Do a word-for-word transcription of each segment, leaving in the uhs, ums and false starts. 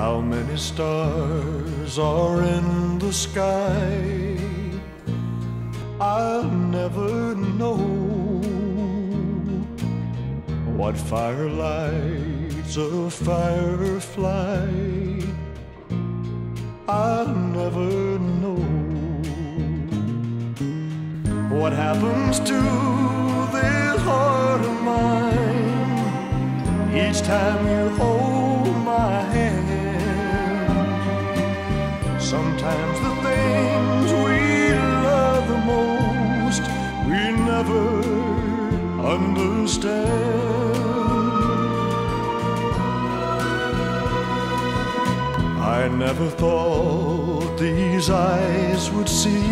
How many stars are in the sky? I'll never know. What fire lights a firefly? I'll never know. What happens to this heart of mine each time you hold my hand? Sometimes the things we love the most we never understand. I never thought these eyes would see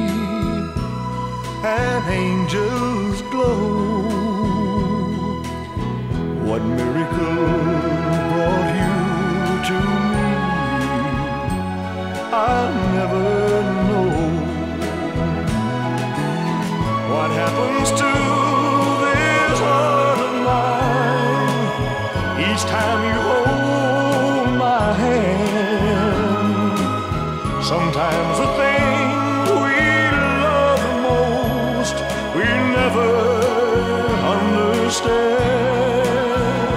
an angel's glow. What miracle brought you to me? I'll never know. What happens to this heart of mine each time you hold my hand? Sometimes the things we love the most we never understand.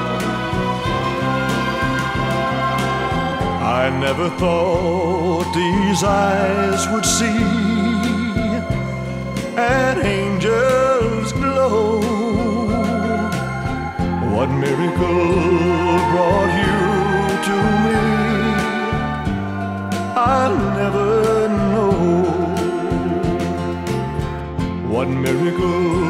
I never thought these eyes would see an angel's glow. What miracle brought you to me? I'll never know. What miracle